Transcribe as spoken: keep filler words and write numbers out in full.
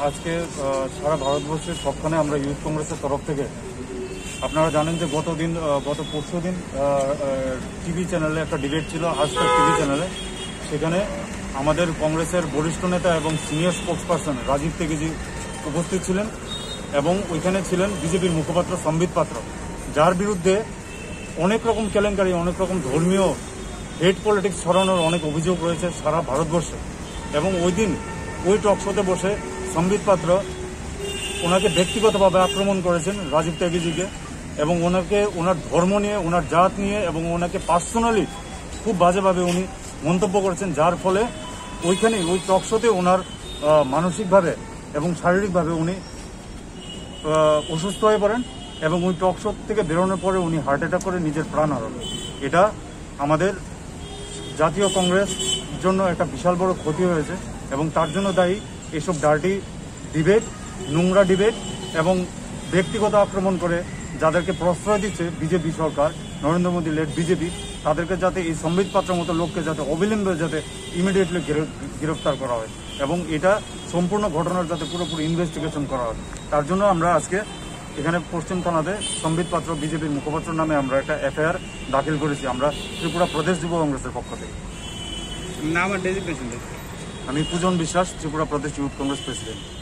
আজকে সারা ভারতবর্ষের সবখানে আমরা ইউথ কংগ্রেসের তরফ থেকে আপনারা জানেন যে গত দিন গত পরশু দিন টিভি চ্যানেলে একটা ডিবেট ছিল, হ্যাশট্যাগ টিভি চ্যানেলে। সেখানে আমাদের কংগ্রেসের বরিষ্ঠ নেতা এবং সিনিয়র স্পোক্স পার্সন রাজীব তেগিজি উপস্থিত ছিলেন এবং ওইখানে ছিলেন বিজেপির মুখপাত্র সম্বিত পাত্র, যার বিরুদ্ধে অনেক রকম কেলেঙ্কারি, অনেক রকম ধর্মীয় হেট পলিটিক্স ছড়ানোর অনেক অভিযোগ রয়েছে সারা ভারতবর্ষে। এবং ওই দিন ওই টক শোতে বসে সম্বিত পাত্র ওনাকে ব্যক্তিগতভাবে আক্রমণ করেছেন রাজীব তেগিজিকে, এবং ওনাকে ওনার ধর্ম নিয়ে, ওনার জাত নিয়ে এবং ওনাকে পার্সোনালি খুব বাজেভাবে উনি মন্তব্য করেছেন, যার ফলে ওইখানে ওই টক শোতে ওনার মানসিকভাবে এবং শারীরিকভাবে উনি অসুস্থ হয়ে পড়েন এবং ওই টক শো থেকে বেরোনোর পরে উনি হার্ট অ্যাটাক করে নিজের প্রাণ হারান। এটা আমাদের জাতীয় কংগ্রেস জন্য একটা বিশাল বড় ক্ষতি হয়েছে এবং তার জন্য দায়ী এসব ডার্টি ডিবেট, নোংরা ডিবেট এবং ব্যক্তিগত আক্রমণ করে যাদেরকে প্রশ্রয় দিচ্ছে বিজেপি সরকার, নরেন্দ্র মোদী লেড বিজেপি, তাদেরকে যাতে এই সম্বিত পাত্রের মতো লোককে যাতে অবিলম্বে যাতে ইমিডিয়েটলি গ্রেফতার করা হয় এবং এটা সম্পূর্ণ ঘটনার যাতে পুরোপুরি ইনভেস্টিগেশন করা হয়। তার জন্য আমরা আজকে এখানে পশ্চিম থানাতে সম্বিত পাত্র বিজেপির মুখপাত্র নামে আমরা একটা এফআইআর দাখিল করেছি আমরা ত্রিপুরা প্রদেশ যুব কংগ্রেসের পক্ষ থেকে। নাম আর ডেজিগনেশন? আমি Pujan Biswas, Tripura Pradesh youth Congress president.